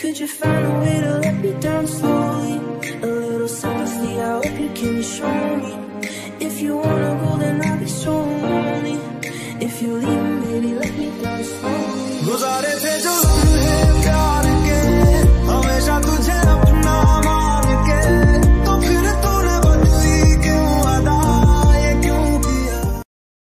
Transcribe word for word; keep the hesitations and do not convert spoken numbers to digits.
Could you find a way to let me down slowly? A little sympathy, I hope you can show me. If you wanna go, then I'll be so lonely. If you leave, maybe let me down slowly. Guzare the jo